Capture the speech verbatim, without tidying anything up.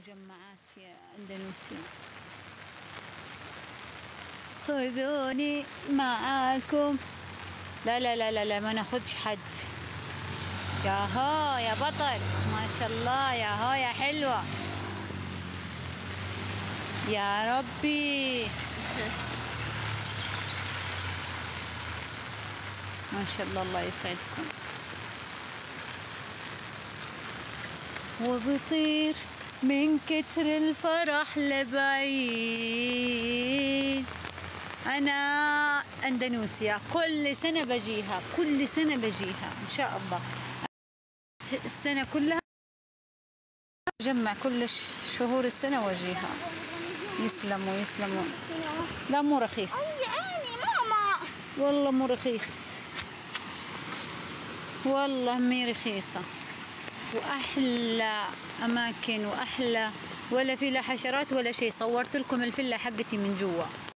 مجمعات يا أندونيسي. خذوني معاكم. لا لا لا لا لا ما ناخدش حد. يا هو يا بطل، ما شاء الله، يا هو يا حلوة، يا ربي ما شاء الله، الله يسعدكم. وبطير من كتر الفرح لبعيد. أنا أندونيسيا كل سنة بجيها، كل سنة بجيها إن شاء الله، السنة كلها بجمع كل شهور السنة واجيها. يسلموا يسلموا. لا مو رخيص ماما، والله مو رخيص، والله مي رخيصة، وأحلى أماكن وأحلى، ولا في لا حشرات ولا شيء. صورت لكم الفيلا حقتي من جوا.